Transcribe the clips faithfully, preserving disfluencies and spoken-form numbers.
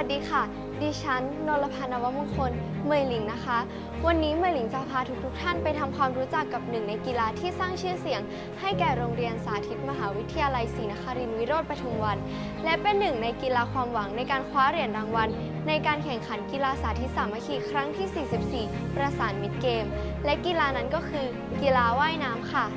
วัสดีค่ะดิฉันนรพันธ์ นวมงคลเมยหลิงนะคะวันนี้เมยหลิงจะพาทุกๆท่านไปทำความรู้จักกับหนึ่งในกีฬาที่สร้างชื่อเสียงให้แก่โรงเรียนสาธิตมหาวิทยาลัยศรีนครินทร์วิโรจน์ปทุมวันและเป็นหนึ่งในกีฬาความหวังในการคว้าเหรียญรางวัลในการแข่งขันกีฬาสาธิตสามัคคีครั้งที่ สี่สิบสี่ ประสานมิตรเกมและกีฬานั้นก็คือกีฬาว่ายน้ำค่ะ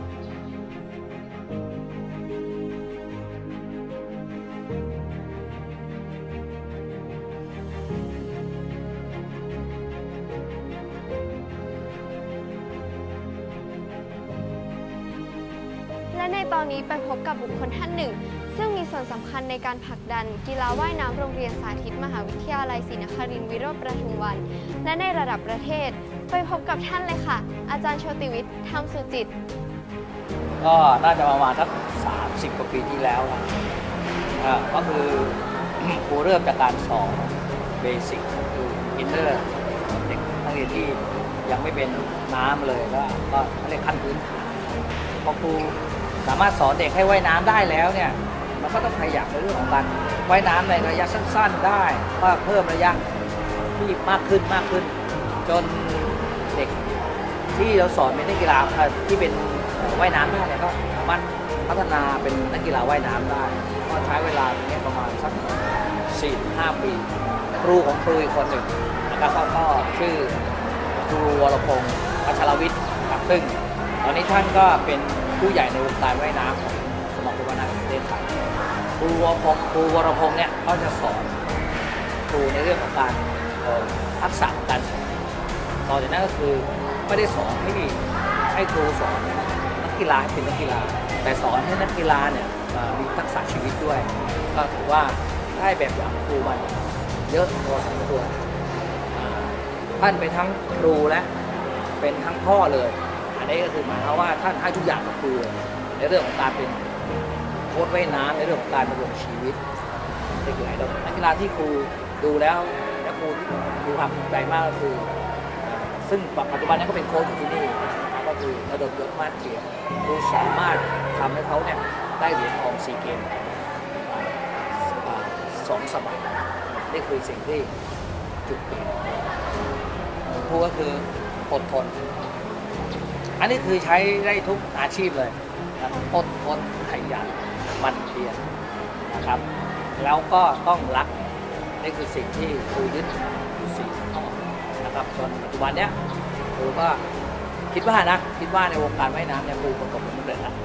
และในตอนนี้ไปพบกับบุคคลท่านหนึ่งซึ่งมีส่วนสำคัญในการผลักดันกีฬาว่ายน้ำโรงเรียนสาธิตมหาวิทยาลัยศรีนครินทร์วิโรจน์ปทุมวันและในระดับประเทศไปพบกับท่านเลยค่ะอาจารย์โชติวิทย์ ธรรมสุจิตก็น่าจะประมาณสักสามสิบกว่าปีที่แล้วนะก็คือครูเริ่มจากการสอนเบสิกคืออินเนอร์เด็กนักเรียนที่ยังไม่เป็นน้ำเลยก็ก็เรียกขั้นพื้นฐานพอครูสามารถสอนเด็กให้ว่ายน้ำได้แล้วเนี่ยมันก็ต้องขยับในเรื่องของการว่ายน้ำในระยะสั้นๆได้ก็เพิ่มระยะที่มากขึ้นมากขึ้นจนเด็กที่เราสอนเป็นนักกีฬาที่เป็นว่ายน้ำได้เนี่ยก็สามารถพัฒนาเป็นนักกีฬาว่ายน้ำได้ก็ใช้เวลาเนี้ยประมาณสัก สี่ถึงห้า ปีครูของครูอีกคนหนึ่งนะครับก็ชื่อครูวรพงศ์พัชรวิทย์ครับซึ่งตอนนี้ท่านก็เป็นผู้ใหญ่ในวงการว่ายน้ำของสมาคมว่ายน้ำแห่งประเทศไทยครูวรพงศ์ครูวรพงศ์เนี่ยก็จะสอนครูในเรื่องของการทักษะการสอนต่อจากนั้นก็คือไม่ได้สอนให้ให้ครูสอนนักกีฬาเป็นนักกีฬาแต่สอนให้นักกีฬาเนี่ยมีทักษะชีวิตด้วยก็ถือว่าได้แบบอย่างครูมันเยอะพอสมควรท่านเป็นทั้งครูและเป็นทั้งพ่อเลยอันนี้ก็คือหมายความว่าท่านให้ทุกอย่างกับครูในเรื่องของการเป็นโค้ชว่ายน้ำในเรื่องของการดำรงชีวิตในกีฬานักกีฬาที่ครูดูแล้วและครูที่มีความภูมิใจมากก็คือซึ่งปัจจุบันนี้ก็เป็นโค้ชอยู่ที่นี่ก็คือระดมยศมาศเกียรติครูสามารถทำให้เขาเนี่ยได้เหรียญทองซีเกมสองสมัยนี่คือสิ่งที่จุดเปลี่ยนครูก็คืออดทนอันนี้คือใช้ได้ทุกอาชีพเลยอดทนขยันหมั่นเพียรนะครับแล้วก็ต้องรักนี่คือสิ่งที่ครูยึดอยู่สี่ข้อนะครับจนปัจจุบันเนี้ยครูก็คิดว่านะคิดว่าในวงการว่ายน้ำเนี่ยครูประสบความสำเร็จแล้ว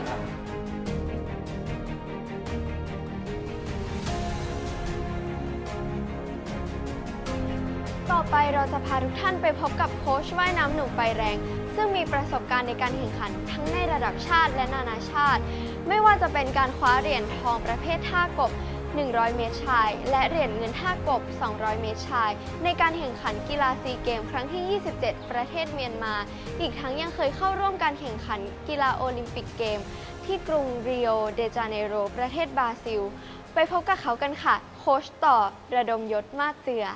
ต่อไปเราจะพาทุกท่านไปพบกับโค้ชว่ายน้ำหนุ่มไฟแรงซึ่งมีประสบการณ์ในการแข่งขันทั้งในระดับชาติและนานาชาติไม่ว่าจะเป็นการคว้าเหรียญทองประเภทท่ากบหนึ่งร้อยเมตรชายและเหรียญเงินท่ากบสองร้อยเมตรชายในการแข่งขันกีฬาซีเกมครั้งที่ยี่สิบเจ็ดประเทศเมียนมาอีกทั้งยังเคยเข้าร่วมการแข่งขันกีฬาโอลิมปิกเกมที่กรุงริโอเดจาเนโรประเทศบราซิลไปพบกับเขากันค่ะโค้ชต่อระดมยศมาศเจือ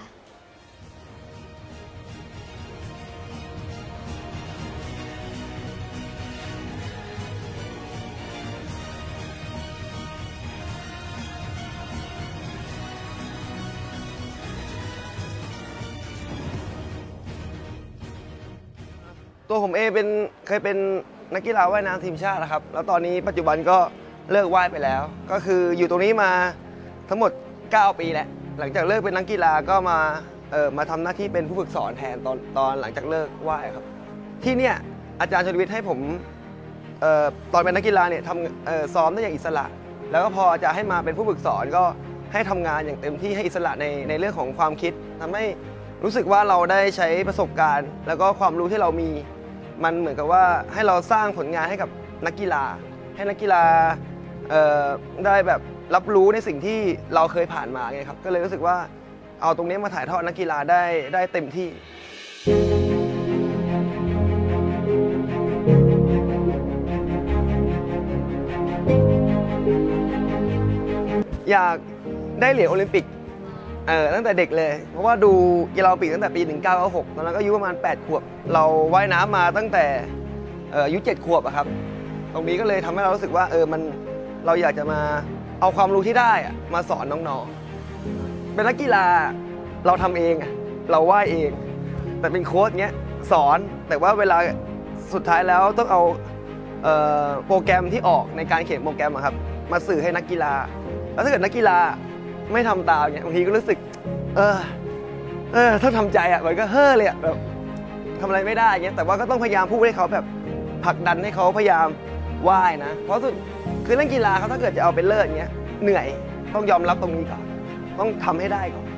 ตัวผมเองเป็นเคยเป็นนักกีฬาว่ายน้ำทีมชาตินะครับแล้วตอนนี้ปัจจุบันก็เลิกว่ายไปแล้วก็คืออยู่ตรงนี้มาทั้งหมดเก้าปีแล้วหลังจากเลิกเป็นนักกีฬาก็มาเอ่อมาทำหน้าที่เป็นผู้ฝึกสอนแทนตอนตอนหลังจากเลิกว่ายครับที่เนี่ยอาจารย์ชลวิทย์ให้ผมเอ่อตอนเป็นนักกีฬาเนี่ยทำเอ่อซ้อมได้อย่างอิสระแล้วก็พออาจารย์ให้มาเป็นผู้ฝึกสอนก็ให้ทำงานอย่างเต็มที่ให้อิสระในในเรื่องของความคิดทำให้รู้สึกว่าเราได้ใช้ประสบการณ์แล้วก็ความรู้ที่เรามีมันเหมือนกับว่าให้เราสร้างผลงานให้กับนักกีฬาให้นักกีฬาได้แบบรับรู้ในสิ่งที่เราเคยผ่านมาไงครับก็เลยรู้สึกว่าเอาตรงนี้มาถ่ายทอดนักกีฬาได้ได้เต็มที่อยากได้เหรียญโอลิมปิกเออตั้งแต่เด็กเลยเพราะว่าดูกีฬาโอลิมปิกตั้งแต่ปีหนึ่งเก้าเก้าหกตอนนั้นก็อายุประมาณแปดขวบเราว่ายน้ำมาตั้งแต่อายุเจ็ดขวบอะครับตรงนี้ก็เลยทำให้เรารู้สึกว่าเออมันเราอยากจะมาเอาความรู้ที่ได้มาสอนน้องๆเป็นนักกีฬาเราทำเองอะเราว่ายเอง แต่เป็นโค้ชเงี้ยสอนแต่ว่าเวลาสุดท้ายแล้วต้องเอาเอ่อโปรแกรมที่ออกในการเขียนโปรแกรมอะครับมาสื่อให้นักกีฬาแล้วถ้าเกิดนักกีฬาไม่ทำตามเนี่ยบางทีก็รู้สึกเออเออถ้าทำใจอะมันก็เฮ่อเลยอะแบบทำอะไรไม่ได้เงี้ยแต่ว่าก็ต้องพยายามพูดให้เขาแบบผลักดันให้เขาพยายามว่ายนะเพราะสุดคือเรื่องกีฬาเขาถ้าเกิดจะเอาเป็นเลิศเงี้ยเหนื่อยต้องยอมรับตรงนี้ก่อนต้องทำให้ได้ก่อน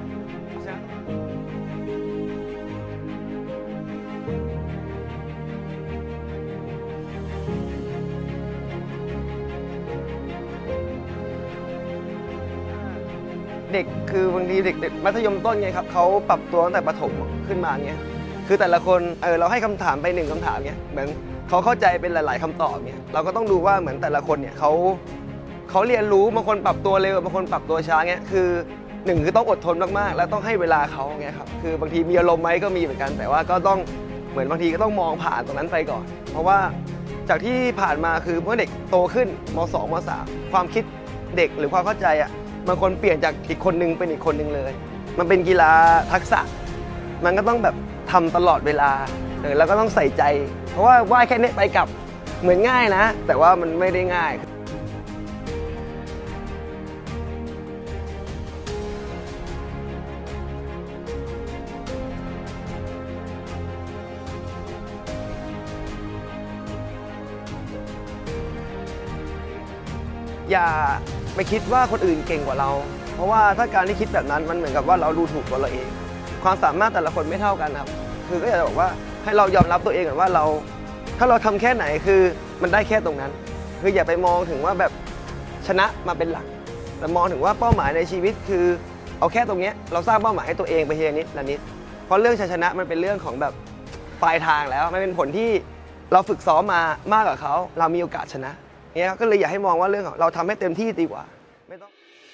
เด็กคือบางทีเด็กเด็กมัธยมต้นไงครับเขาปรับตัวตั้งแต่ประถมขึ้นมาเงี้ยคือแต่ละคนเออเราให้คำถามไปหนึ่งคำถามเงี้ยเหมือนเขาเข้าใจเป็นหลายๆคำตอบเงี้ยเราก็ต้องดูว่าเหมือนแต่ละคนเนี่ยเขาเขาเรียนรู้บางคนปรับตัวเร็วบางคนปรับตัวช้าเงี้ยคือหนึ่งคือต้องอดทนมากๆแล้วต้องให้เวลาเขาเงี้ยครับคือบางทีมีอารมณ์ไหมก็มีเหมือนกันแต่ว่าก็ต้องเหมือนบางทีก็ต้องมองผ่านตรงนั้นไปก่อนเพราะว่าจากที่ผ่านมาคือเมื่อเด็กโตขึ้นม.สอง ม.สาม ความคิดเด็กหรือความเข้าใจอ่ะบางคนเปลี่ยนจากอีกคนนึงเป็นอีกคนนึงเลยมันเป็นกีฬาทักษะมันก็ต้องแบบทำตลอดเวลาเออแล้วก็ต้องใส่ใจเพราะว่าว่ายแค่นี้ไปกลับเหมือนง่ายนะแต่ว่ามันไม่ได้ง่ายอย่าไปคิดว่าคนอื่นเก่งกว่าเราเพราะว่าถ้าการที่คิดแบบนั้นมันเหมือนกับว่าเราดูถูกตัวเราเองความสามารถแต่ละคนไม่เท่ากันครับคือก็อยากจะบอกว่าให้เรายอมรับตัวเองก่อนว่าเราถ้าเราทำแค่ไหนคือมันได้แค่ตรงนั้นคืออย่าไปมองถึงว่าแบบชนะมาเป็นหลักแต่มองถึงว่าเป้าหมายในชีวิตคือเอาแค่ตรงนี้เราสร้างเป้าหมายให้ตัวเองไปทีละนิดละนิดเพราะเรื่องชัยชนะมันเป็นเรื่องของแบบปลายทางแล้วมันเป็นผลที่เราฝึกซ้อมมามากกว่าเขาเรามีโอกาสชนะเนี่ยก็เลยอยากให้มองว่าเรื่องของเราทำให้เต็มที่ดีกว่าไม่ต้อง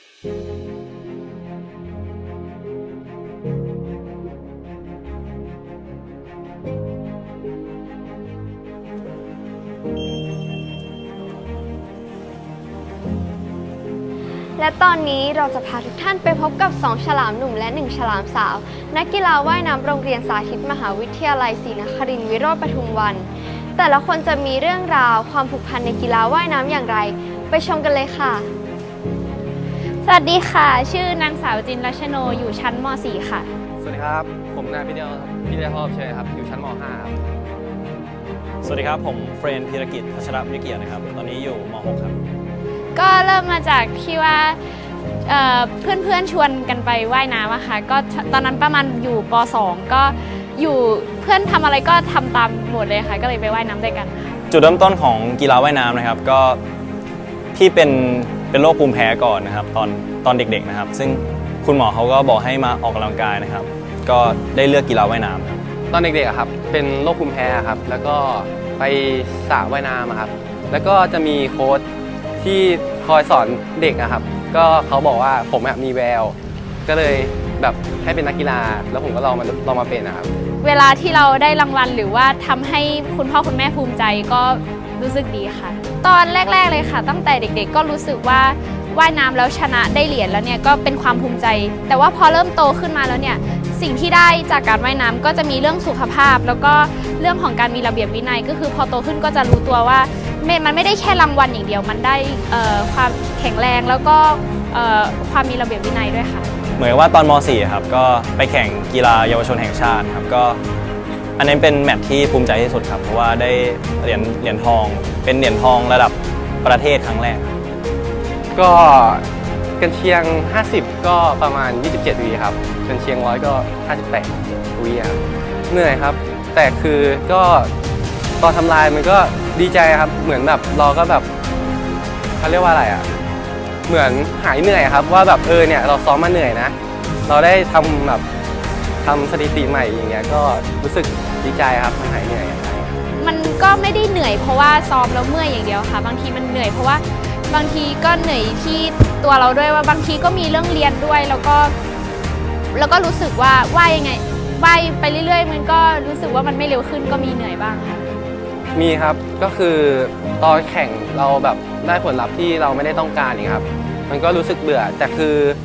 และตอนนี้เราจะพาทุกท่านไปพบกับสองฉลามหนุ่มและหนึ่งฉลามสาวนักกีฬาว่ายน้ำโรงเรียนสาธิตมหาวิทยาลัยศรีนครินทร์วิโรจน์ปทุมวันแต่ละคนจะมีเรื่องราวความผูกพันในกีฬาว่ายน้ำอย่างไรไปชมกันเลยค่ะสวัสดีค่ะชื่อนางสาวจินรัชโนอยู่ชั้นม.สี่ ค่ะสวัสดีครับผมนายพิเดลพิเดลทอบเชยครับอยู่ชั้นม.ห้า ครับสวัสดีครับผมเฟรนธีรกิจพัชรวิเกียรตินะครับตอนนี้อยู่ม.หก ครับก็เริ่มมาจากที่ว่าเพื่อนเพื่อนชวนกันไปว่ายน้ำอะค่ะก็ตอนนั้นประมาณอยู่ป.สอง ก็อยู่เพื่อนทำอะไรก็ทำตามหมดเลยค่ะก็เลยไปว่ายน้ำด้วยกันค่ะจุดเริ่มต้นของกีฬาว่ายน้ำนะครับก็ที่เป็นเป็นโรคภูมิแพ้ก่อนนะครับตอนตอนเด็กๆนะครับซึ่งคุณหมอเขาก็บอกให้มาออกกำลังกายนะครับก็ได้เลือกกีฬาว่ายน้ำครับตอนเด็กๆครับเป็นโรคภูมิแพ้ครับแล้วก็ไปสระว่ายน้ำครับแล้วก็จะมีโค้ชที่คอยสอนเด็กนะครับก็เขาบอกว่าผมมีแววก็เลยแบบให้เป็นนักกีฬาแล้วผมก็ลองมาลองมาเป็นนะครับเวลาที่เราได้รางวัลหรือว่าทำให้คุณพ่อคุณแม่ภูมิใจก็รู้สึกดีค่ะตอนแรกๆเลยค่ะตั้งแต่เด็กๆก็รู้สึกว่าว่ายน้ำแล้วชนะได้เหรียญแล้วเนี่ยก็เป็นความภูมิใจแต่ว่าพอเริ่มโตขึ้นมาแล้วเนี่ยสิ่งที่ได้จากการว่ายน้ำก็จะมีเรื่องสุขภาพแล้วก็เรื่องของการมีระเบียบวินัยก็คือพอโตขึ้นก็จะรู้ตัวว่ามันไม่ได้แค่รางวัลอย่างเดียวมันได้ความแข็งแรงแล้วก็ความมีระเบียบวินัยด้วยค่ะเหมือนว่าตอนม.สี่ ครับก็ไปแข่งกีฬาเยาวชนแห่งชาติครับก็อันนี้เป็นแมตช์ที่ภูมิใจที่สุดครับเพราะว่าได้เหรียญเหรียญทองเป็นเหรียญทองระดับประเทศครั้งแรกก็กันเชียงห้าสิบก็ประมาณยี่สิบเจ็ดวีครับกันเชียงร้อยก็ห้าสิบแปดวีครับเหนื่อยครับแต่คือก็ตอนทำลายมันก็ดีใจครับเหมือนแบบเราก็แบบเขาเรียกว่าอะไรอ่ะเหมือนหายเหนื่อยครับว่าแบบเออเนี่ยเราซ้อมมาเหนื่อยนะเราได้ทำแบบทำสถิติใหม่อย่างเงี้ยก็รู้สึกดีใจครับมันหายเหนื่อยมันก็ไม่ได้เหนื่อยเพราะว่าซ้อมแล้วเมื่อยอย่างเดียวค่ะบางทีมันเหนื่อยเพราะว่าบางทีก็เหนื่อยที่ตัวเราด้วยว่าบางทีก็มีเรื่องเรียนด้วยแล้วก็แล้วก็รู้สึกว่าว่ายยังไงว่ายไปเรื่อยๆมันก็รู้สึกว่ามันไม่เร็วขึ้นก็มีเหนื่อยบ้างค่ะมีครับก็คือตอนแข่งเราแบบได้ผลลัพธ์ที่เราไม่ได้ต้องการนี่ครับมันก็รู้สึกเบื่อแต่คือ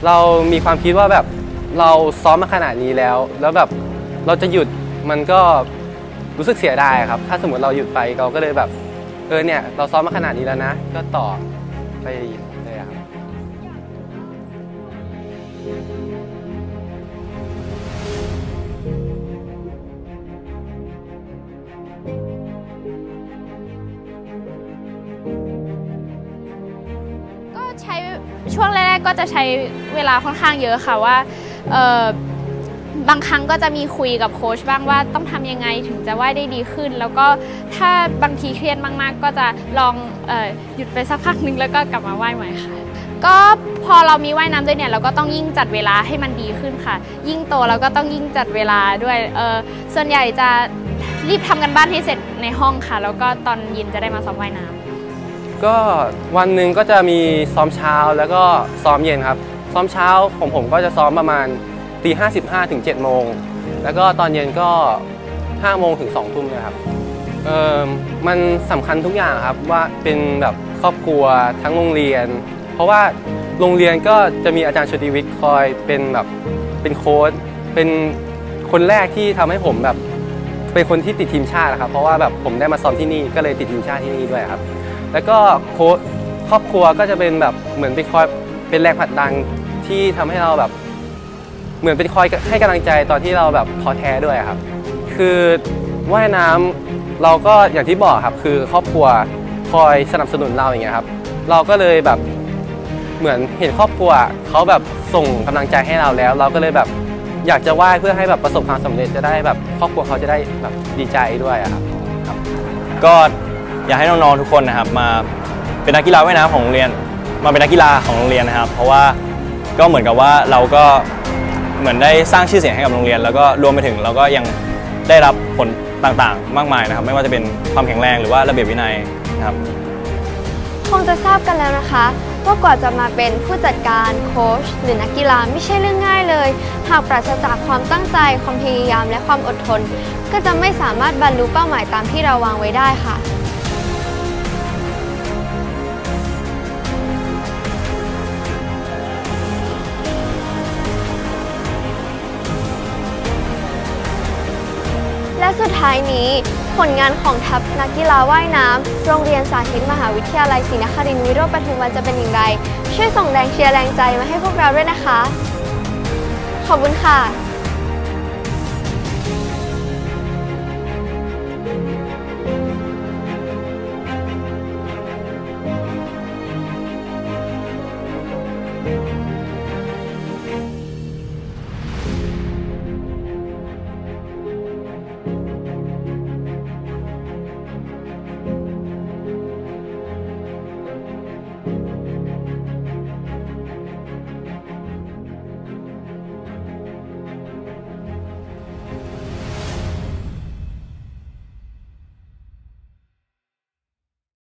เรามีความคิดว่าแบบเราซ้อมมาขนาดนี้แล้วแล้วแบบเราจะหยุดมันก็รู้สึกเสียดายครับถ้าสมมติเราหยุดไปเราก็เลยแบบเออเนี่ยเราซ้อมมาขนาดนี้แล้วนะก็ต่อไปเลยครับก็ใช้ช่วงแรกๆก็จะใช้เวลาค่อนข้างเยอะค่ะว่าเออบางครั้งก็จะมีคุยกับโค้ชบ้างว่าต้องทำยังไงถึงจะว่ายได้ดีขึ้นแล้วก็ถ้าบางทีเครียดมากๆก็จะลองเอ่อหยุดไปสักพักนึงแล้วก็กลับมาว่ายใหม่ค่ะก็พอเรามีว่ายน้ำด้วยเนี่ยเราก็ต้องยิ่งจัดเวลาให้มันดีขึ้นค่ะยิ่งโตเราก็ต้องยิ่งจัดเวลาด้วยเออส่วนใหญ่จะรีบทำกันบ้านให้เสร็จในห้องค่ะแล้วก็ตอนเย็นจะได้มาซ้อมว่ายน้ำก็วันหนึ่งก็จะมีซ้อมเช้าแล้วก็ซ้อมเย็นครับซ้อมเช้าของผมก็จะซ้อมประมาณตีห้าสิบห้าถึงเจ็ดโมงแล้วก็ตอนเย็นก็ห้าโมงถึงสองทุ่มนะครับเออมันสำคัญทุกอย่างครับว่าเป็นแบบครอบครัวทั้งโรงเรียนเพราะว่าโรงเรียนก็จะมีอาจารย์ชติวิทย์คอยเป็นแบบเป็นโค้ชเป็นคนแรกที่ทำให้ผมแบบเป็นคนที่ติดทีมชาติครับเพราะว่าแบบผมได้มาซ้อมที่นี่ก็เลยติดทีมชาติที่นี่ด้วยครับแล้วก็โค้ชครอบครัวก็จะเป็นแบบเหมือนเป็นคอยเป็นแรงผลักดันที่ทำให้เราแบบเหมือนเป็นคอยให้กำลังใจตอนที่เราแบบท้อแท้ด้วยครับคือว่ายน้ำเราก็อย่างที่บอกครับคือครอบครัวคอยสนับสนุนเราอย่างเงี้ยครับเราก็เลยแบบเหมือนเห็นครอบครัวเขาแบบส่งกำลังใจให้เราแล้วเราก็เลยแบบอยากจะว่ายเพื่อให้แบบประสบความสำเร็จจะได้แบบครอบครัวเขาจะได้แบบดีใจด้วยครับก็อยากให้น้องๆทุกคนนะครับมาเป็นนักกีฬาว่ายน้ำของโรงเรียนมาเป็นนักกีฬาของโรงเรียนนะครับเพราะว่าก็เหมือนกับว่าเราก็เหมือนได้สร้างชื่อเสียงให้กับโรงเรียนแล้วก็รวมไปถึงเราก็ยังได้รับผลต่างๆมากมายนะครับไม่ว่าจะเป็นความแข็งแรงหรือว่าระเบียบวินัยนะครับคงจะทราบกันแล้วนะคะว่ากว่าจะมาเป็นผู้จัดการโค้ชหรือนักกีฬาไม่ใช่เรื่องง่ายเลยหากปราศจากความตั้งใจความพยายามและความอดทนก็จะไม่สามารถบรรลุเป้าหมายตามที่เราวางไว้ได้ค่ะและสุดท้ายนี้ผลงานของทัพนักกีฬาว่ายน้ำโรงเรียนสาธิตมหาวิทยาลัยศรีนครินทร์วิโรจน์ปทุมวันจะเป็นอย่างไรช่วยส่งแรงเชียร์แรงใจมาให้พวกเราด้วยนะคะขอบคุณค่ะ